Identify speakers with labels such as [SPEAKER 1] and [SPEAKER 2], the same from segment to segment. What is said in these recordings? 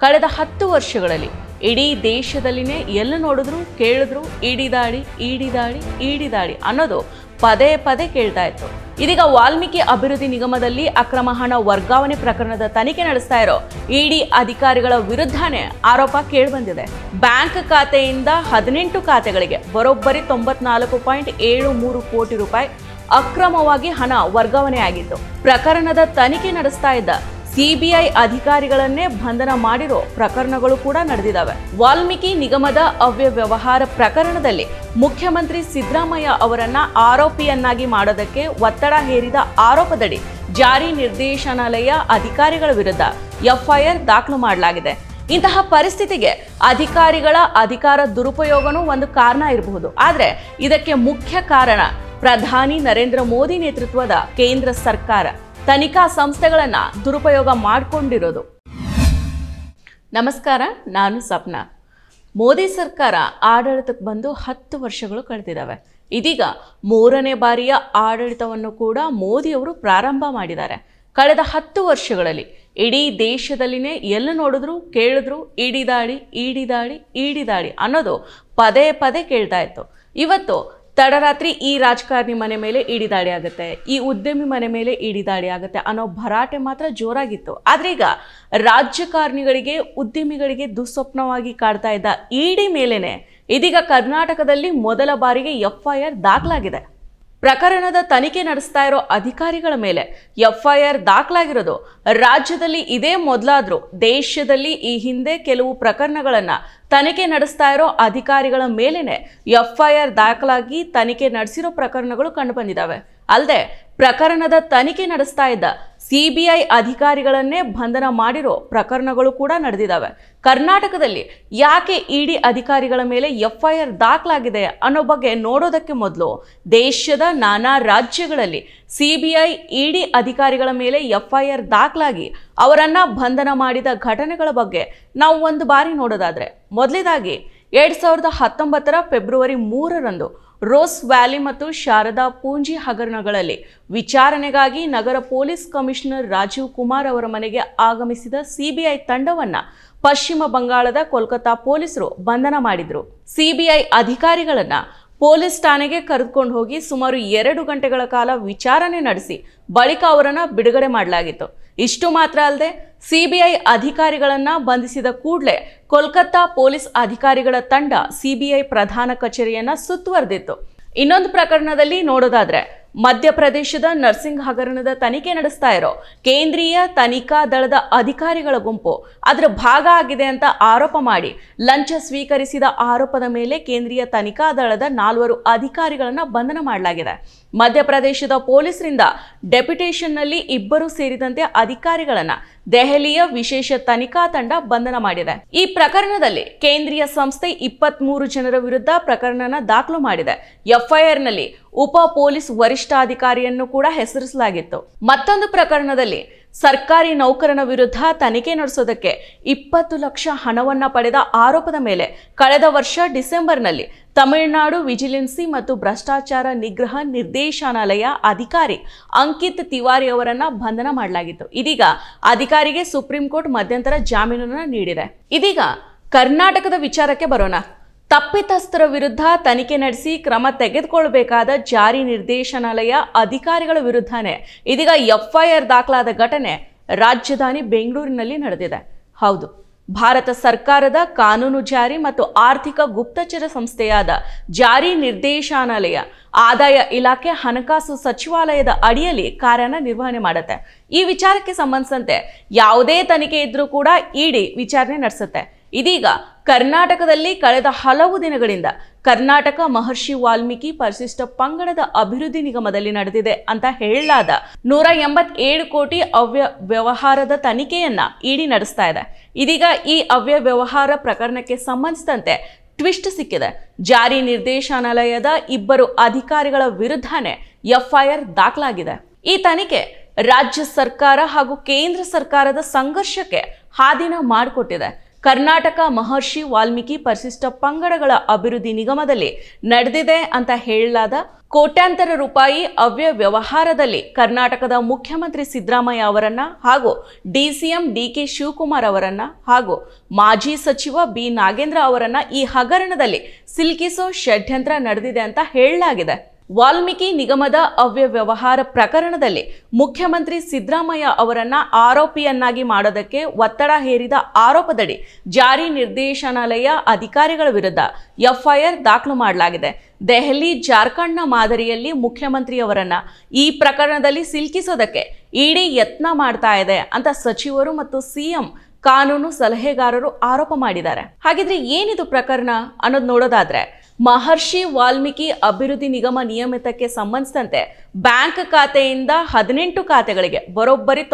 [SPEAKER 1] ಕಳೆದ 10 ವರ್ಷಗಳಲ್ಲಿ ಇಡೀ ದೇಶದಲ್ಲಿನೇ ಎಲ್ಲ ನೋಡಿದ್ರು ಕೇಳಿದ್ರು ಇಡಿ ದಾಳಿ ಅನ್ನೋದು ಪದೇ ಪದೇ ಕೇಳ್ತಾ ಇತ್ತು. ಇದೀಗ ವಾಲ್ಮೀಕಿ ಅಭಿವೃದ್ಧಿ ನಿಗಮದಲ್ಲಿ ಅಕ್ರಮ ಹಣ ವರ್ಗಾವಣೆ ಪ್ರಕರಣದ ತನಿಖೆ ನಡೆಸ್ತಾ ಇರೋ ಇಡಿ ಅಧಿಕಾರಿಗಳ ವಿರುದ್ಧನೇ ಆರೋಪ ಕೇಳಿಬಂದಿದೆ. ಬ್ಯಾಂಕ್ ಖಾತೆಯಿಂದ 18 ಖಾತೆಗಳಿಗೆ ಬರೋಬ್ಬರಿ 94.73 ಕೋಟಿ ರೂಪಾಯಿ ಅಕ್ರಮವಾಗಿ ಹಣ ವರ್ಗಾವಣೆ ಆಗಿತ್ತು. ಪ್ರಕರಣದ ತನಿಖೆ ನಡೆಸ್ತಾ ಇದ್ದ ಸಿಬಿಐ ಅಧಿಕಾರಿಗಳನ್ನೇ ಬಂಧನ ಮಾಡಿರೋ ಪ್ರಕರಣಗಳು ಕೂಡ ನಡೆದಿದ್ದಾವೆ. ವಾಲ್ಮೀಕಿ ನಿಗಮದ ಅವ್ಯವಹಾರ ಪ್ರಕರಣದಲ್ಲಿ ಮುಖ್ಯಮಂತ್ರಿ ಸಿದ್ದರಾಮಯ್ಯ ಅವರನ್ನ ಆರೋಪಿಯನ್ನಾಗಿ ಮಾಡೋದಕ್ಕೆ ಒತ್ತಡ ಹೇರಿದ ಆರೋಪದಡಿ ಜಾರಿ ನಿರ್ದೇಶನಾಲಯ ಅಧಿಕಾರಿಗಳ ವಿರುದ್ಧ ಎಫ್ಐಆರ್ ದಾಖಲು ಮಾಡಲಾಗಿದೆ. ಇಂತಹ ಪರಿಸ್ಥಿತಿಗೆ ಅಧಿಕಾರಿಗಳ ಅಧಿಕಾರ ದುರುಪಯೋಗನೂ ಒಂದು ಕಾರಣ ಇರಬಹುದು. ಆದರೆ ಇದಕ್ಕೆ ಮುಖ್ಯ ಕಾರಣ ಪ್ರಧಾನಿ ನರೇಂದ್ರ ಮೋದಿ ನೇತೃತ್ವದ ಕೇಂದ್ರ ಸರ್ಕಾರ ತನಿಖಾ ಸಂಸ್ಥೆಗಳನ್ನ ದುರುಪಯೋಗ ಮಾಡಿಕೊಂಡಿರೋದು. ನಮಸ್ಕಾರ, ನಾನು ಸಪ್ನಾ. ಮೋದಿ ಸರ್ಕಾರ ಆಡಳಿತಕ್ಕೆ ಬಂದು 10 ವರ್ಷಗಳು ಕಳೆದಿದ್ದಾವೆ. ಇದೀಗ 3ನೇ ಬಾರಿಯ ಆಡಳಿತವನ್ನು ಕೂಡ ಮೋದಿಯವರು ಪ್ರಾರಂಭ ಮಾಡಿದ್ದಾರೆ. ಕಳೆದ 10 ವರ್ಷಗಳಲ್ಲಿ ಇಡೀ ದೇಶದಲ್ಲಿನೇ ಎಲ್ಲ ನೋಡಿದ್ರು ಕೇಳಿದ್ರು ಇಡಿ ದಾಳಿ ಅನ್ನೋದು ಪದೇ ಪದೇ ಕೇಳ್ತಾ ಇತ್ತು. ಇವತ್ತು ತಡರಾತ್ರಿ ಈ ರಾಜಕಾರಣಿ ಮನೆ ಮೇಲೆ ಇಡಿ ದಾಳಿ ಆಗುತ್ತೆ, ಈ ಉದ್ಯಮಿ ಮನೆ ಮೇಲೆ ಇಡಿ ದಾಳಿ ಆಗುತ್ತೆ ಅನ್ನೋ ಭರಾಟೆ ಮಾತ್ರ ಜೋರಾಗಿತ್ತು. ಆದ್ರೆ ಈಗ ರಾಜಕಾರಣಿಗಳಿಗೆ ಉದ್ಯಮಿಗಳಿಗೆ ದುಸ್ವಪ್ನವಾಗಿ ಕಾಡ್ತಾ ಇದ್ದ ಇಡಿ ಮೇಲೇನೆ ಇದೀಗ ಕರ್ನಾಟಕದಲ್ಲಿ ಮೊದಲ ಬಾರಿಗೆ ಎಫ್ಐಆರ್ ದಾಖಲಾಗಿದೆ. ಪ್ರಕರಣದ ತನಿಖೆ ನಡೆಸ್ತಾ ಇರೋ ಅಧಿಕಾರಿಗಳ ಮೇಲೆ ಎಫ್ಐಆರ್ ದಾಖಲಾಗಿರೋದು ರಾಜ್ಯದಲ್ಲಿ ಇದೇ ಮೊದಲಾದ್ರೂ ದೇಶದಲ್ಲಿ ಈ ಹಿಂದೆ ಕೆಲವು ಪ್ರಕರಣಗಳನ್ನ ತನಿಖೆ ನಡೆಸ್ತಾ ಇರೋ ಅಧಿಕಾರಿಗಳ ಮೇಲೇನೆ ಎಫ್ಐಆರ್ ದಾಖಲಾಗಿ ತನಿಖೆ ನಡೆಸಿರೋ ಪ್ರಕರಣಗಳು ಕಂಡುಬಂದಿದ್ದಾವೆ. ಅಲ್ಲದೆ ಪ್ರಕರಣದ ತನಿಖೆ ನಡೆಸ್ತಾ ಇದ್ದ ಸಿಬಿಐ ಅಧಿಕಾರಿಗಳನ್ನೇ ಬಂಧನ ಮಾಡಿರೋ ಪ್ರಕರಣಗಳು ಕೂಡ ನಡೆದಿದ್ದಾವೆ. ಕರ್ನಾಟಕದಲ್ಲಿ ಯಾಕೆ ಇಡಿ ಅಧಿಕಾರಿಗಳ ಮೇಲೆ ಎಫ್ಐಆರ್ ದಾಖಲಾಗಿದೆ ಅನ್ನೋ ಬಗ್ಗೆ ನೋಡೋದಕ್ಕೆ ಮೊದಲು ದೇಶದ ನಾನಾ ರಾಜ್ಯಗಳಲ್ಲಿ ಸಿಬಿಐ ಇಡಿ ಅಧಿಕಾರಿಗಳ ಮೇಲೆ ಎಫ್ಐಆರ್ ದಾಖಲಾಗಿ ಅವರನ್ನ ಬಂಧನ ಮಾಡಿದ ಘಟನೆಗಳ ಬಗ್ಗೆ ನಾವು ಒಂದು ಬಾರಿ ನೋಡೋದಾದ್ರೆ, ಮೊದಲನೇದಾಗಿ 2019 ಫೆಬ್ರವರಿ 3ರಂದು ರೋಸ್ ವ್ಯಾಲಿ ಮತ್ತು ಶಾರದಾ ಪೂಂಜಿ ಹಗರಣಗಳಲ್ಲಿ ವಿಚಾರಣೆಗಾಗಿ ನಗರ ಪೊಲೀಸ್ ಕಮಿಷನರ್ ರಾಜೀವ್ ಕುಮಾರ್ ಅವರ ಮನೆಗೆ ಆಗಮಿಸಿದ ಸಿಬಿಐ ತಂಡವನ್ನ ಪಶ್ಚಿಮ ಬಂಗಾಳದ ಕೋಲ್ಕತ್ತಾ ಪೊಲೀಸರು ಬಂಧನ ಮಾಡಿದ್ರು. ಸಿಬಿಐ ಅಧಿಕಾರಿಗಳನ್ನ ಪೊಲೀಸ್ ಠಾಣೆಗೆ ಕರೆದುಕೊಂಡು ಹೋಗಿ ಸುಮಾರು 2 ಗಂಟೆಗಳ ಕಾಲ ವಿಚಾರಣೆ ನಡೆಸಿ ಬಳಿಕ ಅವರನ್ನ ಬಿಡುಗಡೆ ಮಾಡಲಾಗಿತ್ತು. ಇಷ್ಟು ಮಾತ್ರ ಅಲ್ಲದೆ ಸಿಬಿಐ ಅಧಿಕಾರಿಗಳನ್ನ ಬಂಧಿಸಿದ ಕೂಡಲೇ ಕೋಲ್ಕತ್ತಾ ಪೊಲೀಸ್ ಅಧಿಕಾರಿಗಳ ತಂಡ ಸಿಬಿಐ ಪ್ರಧಾನ ಕಚೇರಿಯನ್ನ ಸುತ್ತುವರೆದಿತ್ತು. ಇನ್ನೊಂದು ಪ್ರಕರಣದಲ್ಲಿ ನೋಡೋದಾದ್ರೆ, ಮಧ್ಯಪ್ರದೇಶದ ನರ್ಸಿಂಗ್ ಹಗರಣದ ತನಿಖೆ ನಡೆಸ್ತಾ ಇರೋ ಕೇಂದ್ರೀಯ ತನಿಖಾ ದಳದ ಅಧಿಕಾರಿಗಳ ಗುಂಪು ಅದರ ಭಾಗ ಆಗಿದೆ ಅಂತ ಆರೋಪ ಮಾಡಿ ಲಂಚ ಸ್ವೀಕರಿಸಿದ ಆರೋಪದ ಮೇಲೆ ಕೇಂದ್ರೀಯ ತನಿಖಾ ದಳದ 4 ಅಧಿಕಾರಿಗಳನ್ನ ಬಂಧನ ಮಾಡಲಾಗಿದೆ. ಮಧ್ಯಪ್ರದೇಶದ ಪೊಲೀಸರಿಂದ ಡೆಪ್ಯುಟೇಷನ್ನಲ್ಲಿ 2 ಸೇರಿದಂತೆ ಅಧಿಕಾರಿಗಳನ್ನ ದೆಹಲಿಯ ವಿಶೇಷ ತನಿಖಾ ತಂಡ ಬಂಧನ ಮಾಡಿದೆ. ಈ ಪ್ರಕರಣದಲ್ಲಿ ಕೇಂದ್ರೀಯ ಸಂಸ್ಥೆ 23 ಜನರ ವಿರುದ್ಧ ಪ್ರಕರಣನ ದಾಖಲು ಮಾಡಿದೆ. ಎಫ್ಐಆರ್ನಲ್ಲಿ ಉಪ ಪೊಲೀಸ್ ವರಿಷ್ಠಾಧಿಕಾರಿಯನ್ನು ಕೂಡ ಹೆಸರಿಸಲಾಗಿತ್ತು. ಮತ್ತೊಂದು ಪ್ರಕರಣದಲ್ಲಿ ಸರ್ಕಾರಿ ನೌಕರನ ವಿರುದ್ಧ ತನಿಖೆ ನಡೆಸೋದಕ್ಕೆ 20 ಲಕ್ಷ ಹಣವನ್ನ ಪಡೆದ ಆರೋಪದ ಮೇಲೆ ಕಳೆದ ವರ್ಷ ಡಿಸೆಂಬರ್ನಲ್ಲಿ ತಮಿಳುನಾಡು ವಿಜಿಲೆನ್ಸಿ ಮತ್ತು ಭ್ರಷ್ಟಾಚಾರ ನಿಗ್ರಹ ನಿರ್ದೇಶನಾಲಯ ಅಧಿಕಾರಿ ಅಂಕಿತ್ ತಿವಾರಿ ಅವರನ್ನ ಬಂಧನ ಮಾಡಲಾಗಿತ್ತು. ಇದೀಗ ಅಧಿಕಾರಿಗೆ ಸುಪ್ರೀಂ ಕೋರ್ಟ್ ಮಧ್ಯಂತರ ಜಾಮೀನನ್ನ ನೀಡಿದೆ. ಇದೀಗ ಕರ್ನಾಟಕದ ವಿಚಾರಕ್ಕೆ ಬರೋಣ. ತಪ್ಪಿತಸ್ಥರ ವಿರುದ್ಧ ತನಿಖೆ ನಡೆಸಿ ಕ್ರಮ ತೆಗೆದುಕೊಳ್ಳಬೇಕಾದ ಜಾರಿ ನಿರ್ದೇಶನಾಲಯ ಅಧಿಕಾರಿಗಳ ವಿರುದ್ಧನೇ ಇದೀಗ ಎಫ್ಐಆರ್ ದಾಖಲಾದ ಘಟನೆ ರಾಜಧಾನಿ ಬೆಂಗಳೂರಿನಲ್ಲಿ ನಡೆದಿದೆ. ಹೌದು, ಭಾರತ ಸರ್ಕಾರದ ಕಾನೂನು ಜಾರಿ ಮತ್ತು ಆರ್ಥಿಕ ಗುಪ್ತಚರ ಸಂಸ್ಥೆಯಾದ ಜಾರಿ ನಿರ್ದೇಶನಾಲಯ ಆದಾಯ ಇಲಾಖೆ ಹಣಕಾಸು ಸಚಿವಾಲಯದ ಅಡಿಯಲ್ಲಿ ಕಾರ್ಯನಿರ್ವಹಣೆ ಮಾಡುತ್ತೆ. ಈ ವಿಚಾರಕ್ಕೆ ಸಂಬಂಧಿಸಿದಂತೆ ಯಾವುದೇ ತನಿಖೆ ಇದ್ರೂ ಕೂಡ ಇಡಿ ವಿಚಾರಣೆ ನಡೆಸುತ್ತೆ. ಇದೀಗ ಕರ್ನಾಟಕದಲ್ಲಿ ಕಳೆದ ಹಲವು ದಿನಗಳಿಂದ ಕರ್ನಾಟಕ ಮಹರ್ಷಿ ವಾಲ್ಮೀಕಿ ಪರಿಶಿಷ್ಟ ಪಂಗಡದ ಅಭಿವೃದ್ಧಿ ನಿಗಮದಲ್ಲಿ ನಡೆದಿದೆ ಅಂತ ಹೇಳಲಾದ 187 ಕೋಟಿ ಅವ್ಯವಹಾರದ ತನಿಖೆಯನ್ನ ಇಡಿ ನಡೆಸ್ತಾ ಇದೆ. ಇದೀಗ ಈ ಅವ್ಯವಹಾರ ಪ್ರಕರಣಕ್ಕೆ ಸಂಬಂಧಿಸಿದಂತೆ ಟ್ವಿಸ್ಟ್ ಸಿಕ್ಕಿದೆ. ಜಾರಿ ನಿರ್ದೇಶನಾಲಯದ 2 ಅಧಿಕಾರಿಗಳ ವಿರುದ್ಧನೇ ಎಫ್ಐಆರ್ ದಾಖಲಾಗಿದೆ. ಈ ತನಿಖೆ ರಾಜ್ಯ ಸರ್ಕಾರ ಹಾಗೂ ಕೇಂದ್ರ ಸರ್ಕಾರದ ಸಂಘರ್ಷಕ್ಕೆ ಹಾದಿನ ಮಾಡಿಕೊಟ್ಟಿದೆ. ಕರ್ನಾಟಕ ಮಹರ್ಷಿ ವಾಲ್ಮೀಕಿ ಪರಿಶಿಷ್ಟ ಪಂಗಡಗಳ ಅಭಿವೃದ್ಧಿ ನಿಗಮದಲ್ಲಿ ನಡೆದಿದೆ ಅಂತ ಹೇಳಲಾದ ಕೋಟ್ಯಾಂತರ ರೂಪಾಯಿ ಅವ್ಯವಹಾರದಲ್ಲಿ ಕರ್ನಾಟಕದ ಮುಖ್ಯಮಂತ್ರಿ ಸಿದ್ದರಾಮಯ್ಯ ಅವರನ್ನ ಹಾಗೂ ಡಿಸಿಎಂ ಡಿಕೆ ಶಿವಕುಮಾರ್ ಅವರನ್ನ ಹಾಗೂ ಮಾಜಿ ಸಚಿವ ಬಿ ನಾಗೇಂದ್ರ ಅವರನ್ನ ಈ ಹಗರಣದಲ್ಲಿ ಸಿಲುಕಿಸೋ ಷಡ್ಯಂತ್ರ ನಡೆದಿದೆ ಅಂತ ಹೇಳಲಾಗಿದೆ. ವಾಲ್ಮೀಕಿ ನಿಗಮದ ಅವ್ಯವಹಾರ ಪ್ರಕರಣದಲ್ಲಿ ಮುಖ್ಯಮಂತ್ರಿ ಸಿದ್ದರಾಮಯ್ಯ ಅವರನ್ನ ಆರೋಪಿಯನ್ನಾಗಿ ಮಾಡೋದಕ್ಕೆ ಒತ್ತಡ ಹೇರಿದ ಆರೋಪದಡಿ ಜಾರಿ ನಿರ್ದೇಶನಾಲಯ ಅಧಿಕಾರಿಗಳ ವಿರುದ್ಧ ಎಫ್ಐಆರ್ ದಾಖಲು ಮಾಡಲಾಗಿದೆ. ದೆಹಲಿ ಜಾರ್ಖಂಡ್ನ ಮಾದರಿಯಲ್ಲಿ ಮುಖ್ಯಮಂತ್ರಿಯವರನ್ನ ಈ ಪ್ರಕರಣದಲ್ಲಿ ಸಿಲುಕಿಸೋದಕ್ಕೆ ಇಡಿ ಯತ್ನ ಮಾಡ್ತಾ ಇದೆ ಅಂತ ಸಚಿವರು ಮತ್ತು ಸಿಎಂ ಕಾನೂನು ಸಲಹೆಗಾರರು ಆರೋಪ ಮಾಡಿದ್ದಾರೆ. ಹಾಗಿದ್ರೆ ಏನಿದು ಪ್ರಕರಣ ಅನ್ನೋದು ನೋಡೋದಾದ್ರೆ, ಮಹರ್ಷಿ ವಾಲ್ಮೀಕಿ ಅಭಿವೃದ್ಧಿ ನಿಗಮ ನಿಯಮಿತಕ್ಕೆ ಸಂಬಂಧಿಸಿದಂತೆ ಬ್ಯಾಂಕ್ ಖಾತೆಯಿಂದ 18 ಖಾತೆಗಳಿಗೆ ಬರೋಬ್ಬರಿ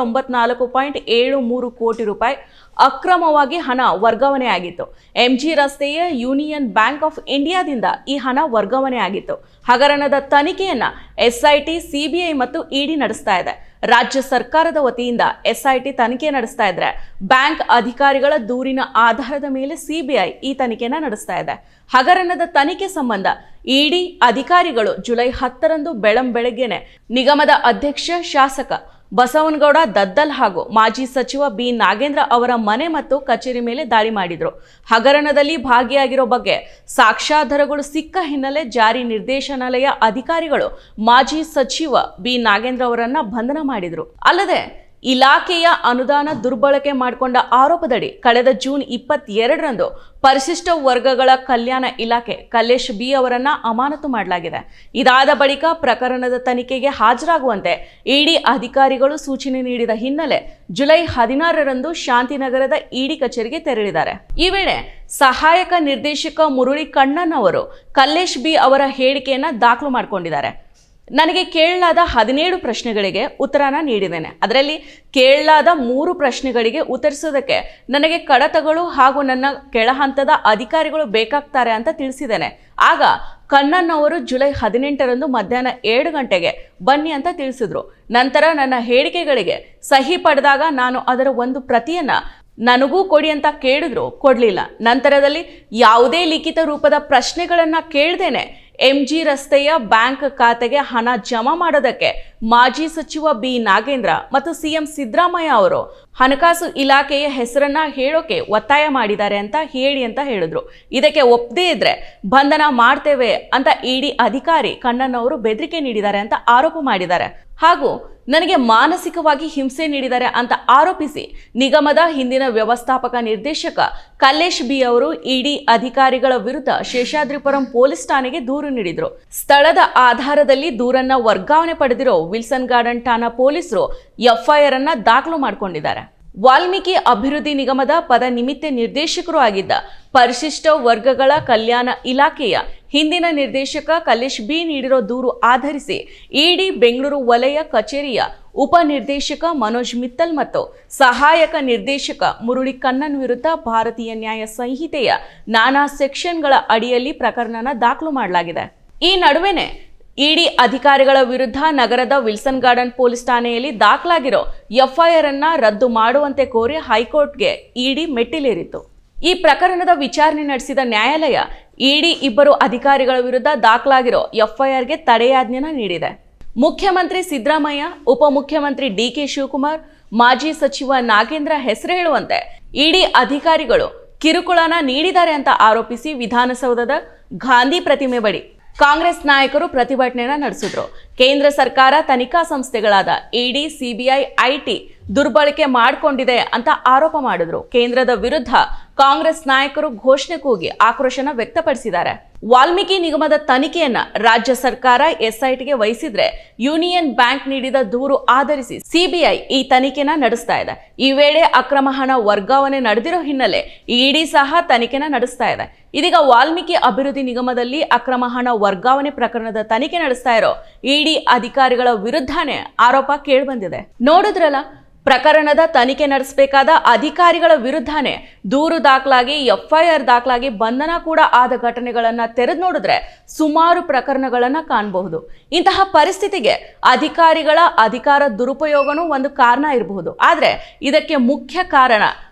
[SPEAKER 1] 94.73 ಕೋಟಿ ರೂಪಾಯಿ ಅಕ್ರಮವಾಗಿ ಹಣ ವರ್ಗಾವಣೆ ಆಗಿತ್ತು. ಎಂಜಿ ರಸ್ತೆಯ ಯೂನಿಯನ್ ಬ್ಯಾಂಕ್ ಆಫ್ ಇಂಡಿಯಾದಿಂದ ಈ ಹಣ ವರ್ಗಾವಣೆ ಆಗಿತ್ತು. ಹಗರಣದ ತನಿಖೆಯನ್ನ ಎಸ್ಐಟಿ, ಸಿಬಿಐ ಮತ್ತು ಇಡಿ ನಡೆಸ್ತಾ ಇದೆ. ರಾಜ್ಯ ಸರ್ಕಾರದ ವತಿಯಿಂದ ಎಸ್ಐಟಿ ತನಿಖೆ ನಡೆಸ್ತಾ ಇದ್ರೆ, ಬ್ಯಾಂಕ್ ಅಧಿಕಾರಿಗಳ ದೂರಿನ ಆಧಾರದ ಮೇಲೆ ಸಿಬಿಐ ಈ ತನಿಖೆನ ನಡೆಸ್ತಾ ಇದೆ. ಹಗರಣದ ತನಿಖೆ ಸಂಬಂಧ ಇಡಿ ಅಧಿಕಾರಿಗಳು ಜುಲೈ 10ರಂದು ಬೆಳಗ್ಗೆನೆ ನಿಗಮದ ಅಧ್ಯಕ್ಷ ಶಾಸಕ ಬಸವನಗೌಡ ದದ್ದಲ್ ಹಾಗೂ ಮಾಜಿ ಸಚಿವ ಬಿ ನಾಗೇಂದ್ರ ಅವರ ಮನೆ ಮತ್ತು ಕಚೇರಿ ಮೇಲೆ ದಾಳಿ ಮಾಡಿದ್ರು. ಹಗರಣದಲ್ಲಿ ಭಾಗಿಯಾಗಿರೋ ಬಗ್ಗೆ ಸಾಕ್ಷ್ಯಾಧಾರಗಳು ಸಿಕ್ಕ ಹಿನ್ನೆಲೆ ಜಾರಿ ನಿರ್ದೇಶನಾಲಯ ಅಧಿಕಾರಿಗಳು ಮಾಜಿ ಸಚಿವ ಬಿ ನಾಗೇಂದ್ರ ಅವರನ್ನ ಬಂಧನ ಮಾಡಿದ್ರು. ಅಲ್ಲದೆ ಇಲಾಖೆಯ ಅನುದಾನ ದುರ್ಬಳಕೆ ಮಾಡಿಕೊಂಡ ಆರೋಪದಡಿ ಕಳೆದ ಜೂನ್ 22ರಂದು ಪರಿಶಿಷ್ಟ ವರ್ಗಗಳ ಕಲ್ಯಾಣ ಇಲಾಖೆ ಕಲ್ಲೇಶ್ ಬಿ ಅವರನ್ನ ಅಮಾನತು ಮಾಡಲಾಗಿದೆ. ಇದಾದ ಬಳಿಕ ಪ್ರಕರಣದ ತನಿಖೆಗೆ ಹಾಜರಾಗುವಂತೆ ಇಡಿ ಅಧಿಕಾರಿಗಳು ಸೂಚನೆ ನೀಡಿದ ಹಿನ್ನೆಲೆ ಜುಲೈ 16ರಂದು ಶಾಂತಿನಗರದ ಇಡಿ ಕಚೇರಿಗೆ ತೆರಳಿದ್ದಾರೆ. ಈ ವೇಳೆ ಸಹಾಯಕ ನಿರ್ದೇಶಕ ಮುರಳಿ ಕಣ್ಣನ್ ಅವರು ಕಲ್ಲೇಶ್ ಬಿ ಅವರ ಹೇಳಿಕೆಯನ್ನ ದಾಖಲು ಮಾಡಿಕೊಂಡಿದ್ದಾರೆ. ನನಗೆ ಕೇಳಲಾದ 17 ಪ್ರಶ್ನೆಗಳಿಗೆ ಉತ್ತರನ ನೀಡಿದ್ದೇನೆ. ಅದರಲ್ಲಿ ಕೇಳಲಾದ 3 ಪ್ರಶ್ನೆಗಳಿಗೆ ಉತ್ತರಿಸೋದಕ್ಕೆ ನನಗೆ ಕಡತಗಳು ಹಾಗೂ ನನ್ನ ಕೆಳಹಂತದ ಅಧಿಕಾರಿಗಳು ಬೇಕಾಗ್ತಾರೆ ಅಂತ ತಿಳಿಸಿದ್ದೇನೆ. ಆಗ ಕಣ್ಣನ್ ಅವರು ಜುಲೈ 18ರಂದು ಮಧ್ಯಾಹ್ನ 7 ಗಂಟೆಗೆ ಬನ್ನಿ ಅಂತ ತಿಳಿಸಿದ್ರು. ನಂತರ ನನ್ನ ಹೇಳಿಕೆಗಳಿಗೆ ಸಹಿ ಪಡೆದಾಗ ನಾನು ಅದರ ಒಂದು ಪ್ರತಿಯನ್ನ ನನಗೂ ಕೊಡಿ ಅಂತ ಕೇಳಿದ್ರು, ಕೊಡ್ಲಿಲ್ಲ. ನಂತರದಲ್ಲಿ ಯಾವುದೇ ಲಿಖಿತ ರೂಪದ ಪ್ರಶ್ನೆಗಳನ್ನ ಕೇಳ್ದೇನೆ ಎಂಜಿ ರಸ್ತೆಯ ಬ್ಯಾಂಕ್ ಖಾತೆಗೆ ಹಣ ಜಮಾ ಮಾಡೋದಕ್ಕೆ ಮಾಜಿ ಸಚಿವ ಬಿ ನಾಗೇಂದ್ರ ಮತ್ತು ಸಿಎಂ ಸಿದ್ದರಾಮಯ್ಯ ಅವರು ಹಣಕಾಸು ಇಲಾಖೆಯ ಹೆಸರನ್ನ ಹೇಳೋಕೆ ಒತ್ತಾಯ ಮಾಡಿದ್ದಾರೆ ಅಂತ ಹೇಳಿದ್ರು. ಇದಕ್ಕೆ ಒಪ್ಪದೇ ಇದ್ರೆ ಬಂಧನ ಮಾಡ್ತೇವೆ ಅಂತ ಇಡಿ ಅಧಿಕಾರಿ ಕಣ್ಣನ್ ಅವರು ಬೆದರಿಕೆ ನೀಡಿದ್ದಾರೆ ಅಂತ ಆರೋಪ ಮಾಡಿದ್ದಾರೆ. ಹಾಗೂ ನನಗೆ ಮಾನಸಿಕವಾಗಿ ಹಿಂಸೆ ನೀಡಿದ್ದಾರೆ ಅಂತ ಆರೋಪಿಸಿ ನಿಗಮದ ಹಿಂದಿನ ವ್ಯವಸ್ಥಾಪಕ ನಿರ್ದೇಶಕ ಕಲ್ಲೇಶ್ ಬಿ ಅವರು ಇಡಿ ಅಧಿಕಾರಿಗಳ ವಿರುದ್ಧ ಶೇಷಾದ್ರಿಪುರಂ ಪೊಲೀಸ್ ಠಾಣೆಗೆ ದೂರು ನೀಡಿದ್ರು. ಸ್ಥಳದ ಆಧಾರದಲ್ಲಿ ದೂರನ್ನ ವರ್ಗಾವಣೆ ಪಡೆದಿರೋ ವಿಲ್ಸನ್ ಗಾರ್ಡನ್ ಠಾಣಾ ಪೊಲೀಸರು ಎಫ್ಐಆರ್ ಅನ್ನ ದಾಖಲು ಮಾಡಿಕೊಂಡಿದ್ದಾರೆ. ವಾಲ್ಮೀಕಿ ಅಭಿವೃದ್ಧಿ ನಿಗಮದ ಪದ ನಿಮಿತ್ತ ನಿರ್ದೇಶಕರು ಆಗಿದ್ದ ಪರಿಶಿಷ್ಟ ವರ್ಗಗಳ ಕಲ್ಯಾಣ ಇಲಾಖೆಯ ಹಿಂದಿನ ನಿರ್ದೇಶಕ ಕಲ್ಲೇಶ್ ಬಿ ನೀಡಿರೋ ದೂರು ಆಧರಿಸಿ ಇಡಿ ಬೆಂಗಳೂರು ವಲಯ ಕಚೇರಿಯ ಉಪ ನಿರ್ದೇಶಕ ಮನೋಜ್ ಮಿತ್ತಲ್ ಮತ್ತು ಸಹಾಯಕ ನಿರ್ದೇಶಕ ಮುರಳಿ ಕಣ್ಣನ್ ವಿರುದ್ಧ ಭಾರತೀಯ ನ್ಯಾಯ ಸಂಹಿತೆಯ ನಾನಾ ಸೆಕ್ಷನ್ಗಳ ಅಡಿಯಲ್ಲಿ ಪ್ರಕರಣನ ದಾಖಲು ಮಾಡಲಾಗಿದೆ. ಈ ನಡುವೆನೆ ಇಡಿ ಅಧಿಕಾರಿಗಳ ವಿರುದ್ಧ ನಗರದ ವಿಲ್ಸನ್ ಗಾರ್ಡನ್ ಪೊಲೀಸ್ ಠಾಣೆಯಲ್ಲಿ ದಾಖಲಾಗಿರೋ ಎಫ್ಐಆರ್ ಅನ್ನ ರದ್ದು ಮಾಡುವಂತೆ ಕೋರಿ ಹೈಕೋರ್ಟ್ಗೆ ಇಡಿ ಮೆಟ್ಟಿಲೇರಿತ್ತು. ಈ ಪ್ರಕರಣದ ವಿಚಾರಣೆ ನಡೆಸಿದ ನ್ಯಾಯಾಲಯ ಇಡಿ ಇಬ್ಬರು ಅಧಿಕಾರಿಗಳ ವಿರುದ್ಧ ದಾಖಲಾಗಿರೋ ಎಫ್ಐಆರ್ಗೆ ತಡೆಯಾಜ್ಞೆನ ನೀಡಿದೆ. ಮುಖ್ಯಮಂತ್ರಿ ಸಿದ್ದರಾಮಯ್ಯ, ಉಪಮುಖ್ಯಮಂತ್ರಿ ಡಿಕೆ ಶಿವಕುಮಾರ್, ಮಾಜಿ ಸಚಿವ ನಾಗೇಂದ್ರ ಹೆಸರು ಹೇಳುವಂತೆ ಇಡಿ ಅಧಿಕಾರಿಗಳು ಕಿರುಕುಳನ ನೀಡಿದ್ದಾರೆ ಅಂತ ಆರೋಪಿಸಿ ವಿಧಾನಸೌಧದ ಗಾಂಧಿ ಪ್ರತಿಮೆ ಬಳಿ ಕಾಂಗ್ರೆಸ್ ನಾಯಕರು ಪ್ರತಿಭಟನೆಯನ್ನು ನಡೆಸಿದ್ರು. ಕೇಂದ್ರ ಸರ್ಕಾರ ತನಿಖಾ ಸಂಸ್ಥೆಗಳಾದ ಇಡಿ, ಸಿಬಿಐ, ಐಟಿ ದುರ್ಬಳಕೆ ಮಾಡಿಕೊಂಡಿದೆ ಅಂತ ಆರೋಪ ಮಾಡಿದ್ರು. ಕೇಂದ್ರದ ವಿರುದ್ಧ ಕಾಂಗ್ರೆಸ್ ನಾಯಕರು ಘೋಷಣೆ ಕೂಗಿ ಆಕ್ರೋಶನ ವ್ಯಕ್ತಪಡಿಸಿದ್ದಾರೆ. ವಾಲ್ಮೀಕಿ ನಿಗಮದ ತನಿಖೆಯನ್ನ ರಾಜ್ಯ ಸರ್ಕಾರ ಎಸ್ಐಟಿಗೆ ವಹಿಸಿದ್ರೆ ಯೂನಿಯನ್ ಬ್ಯಾಂಕ್ ನೀಡಿದ ದೂರು ಆಧರಿಸಿ ಸಿಬಿಐ ಈ ತನಿಖೆನ ನಡೆಸ್ತಾ ಇದೆ. ಈ ವೇಳೆ ಅಕ್ರಮ ಹಣ ವರ್ಗಾವಣೆ ನಡೆದಿರೋ ಹಿನ್ನೆಲೆ ಇಡಿ ಸಹ ತನಿಖೆನ ನಡೆಸ್ತಾ ಇದೆ. ಇದೀಗ ವಾಲ್ಮೀಕಿ ಅಭಿವೃದ್ಧಿ ನಿಗಮದಲ್ಲಿ ಅಕ್ರಮ ಹಣ ವರ್ಗಾವಣೆ ಪ್ರಕರಣದ ತನಿಖೆ ನಡೆಸ್ತಾ ಇರೋ ಇಡಿ ಅಧಿಕಾರಿಗಳ ವಿರುದ್ಧನೇ ಆರೋಪ ಕೇಳಿಬಂದಿದೆ. ನೋಡಿದ್ರಲ್ಲ, ಪ್ರಕರಣದ ತನಿಖೆ ನಡೆಸಬೇಕಾದ ಅಧಿಕಾರಿಗಳ ವಿರುದ್ಧನೇ ದೂರು ದಾಖಲಾಗಿ ಎಫ್ಐಆರ್ ದಾಖಲಾಗಿ ಬಂಧನ ಕೂಡ ಆದ ಘಟನೆಗಳನ್ನ ತೆರೆದು ನೋಡಿದ್ರೆ ಸುಮಾರು ಪ್ರಕರಣಗಳನ್ನ ಕಾಣಬಹುದು. ಇಂತಹ ಪರಿಸ್ಥಿತಿಗೆ ಅಧಿಕಾರಿಗಳ ಅಧಿಕಾರ ದುರುಪಯೋಗನೂ ಒಂದು ಕಾರಣ ಇರಬಹುದು. ಆದ್ರೆ ಇದಕ್ಕೆ ಮುಖ್ಯ ಕಾರಣ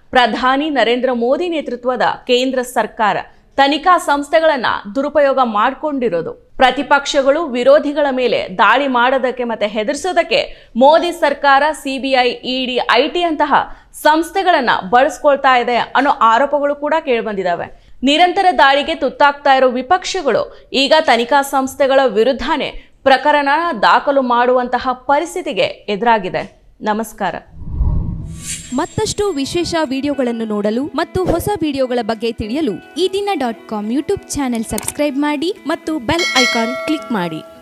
[SPEAKER 1] ಪ್ರಧಾನಿ ನರೇಂದ್ರ ಮೋದಿ ನೇತೃತ್ವದ ಕೇಂದ್ರ ಸರ್ಕಾರ ತನಿಖಾ ಸಂಸ್ಥೆಗಳನ್ನ ದುರುಪಯೋಗ ಮಾಡಿಕೊಂಡಿರೋದು. ಪ್ರತಿಪಕ್ಷಗಳು ವಿರೋಧಿಗಳ ಮೇಲೆ ದಾಳಿ ಮಾಡೋದಕ್ಕೆ ಮತ್ತೆ ಹೆದರಿಸೋದಕ್ಕೆ ಮೋದಿ ಸರ್ಕಾರ ಸಿಬಿಐ, ಇಡಿ, ಐಟಿ ಅಂತಹ ಸಂಸ್ಥೆಗಳನ್ನ ಬಳಸ್ಕೊಳ್ತಾ ಇದೆ ಅನ್ನೋ ಆರೋಪಗಳು ಕೂಡ ಕೇಳಿಬಂದಿದ್ದಾವೆ. ನಿರಂತರ ದಾಳಿಗೆ ತುತ್ತಾಗ್ತಾ ಇರೋ ವಿಪಕ್ಷಗಳು ಈಗ ತನಿಖಾ ಸಂಸ್ಥೆಗಳ ವಿರುದ್ಧನೇ ಪ್ರಕರಣ ದಾಖಲು ಮಾಡುವಂತಹ ಪರಿಸ್ಥಿತಿಗೆ ಎದುರಾಗಿದೆ. ನಮಸ್ಕಾರ.
[SPEAKER 2] ಮತ್ತಷ್ಟು ವಿಶೇಷ ವಿಡಿಯೋಗಳನ್ನು ನೋಡಲು ಮತ್ತು ಹೊಸ ವಿಡಿಯೋಗಳ ಬಗ್ಗೆ ತಿಳಿಯಲು
[SPEAKER 3] ಈ ದಿನ .com ಯೂಟ್ಯೂಬ್ ಚಾನೆಲ್ ಸಬ್ಸ್ಕ್ರೈಬ್ ಮಾಡಿ
[SPEAKER 2] ಮತ್ತು ಬೆಲ್ ಐಕಾನ್ ಕ್ಲಿಕ್ ಮಾಡಿ.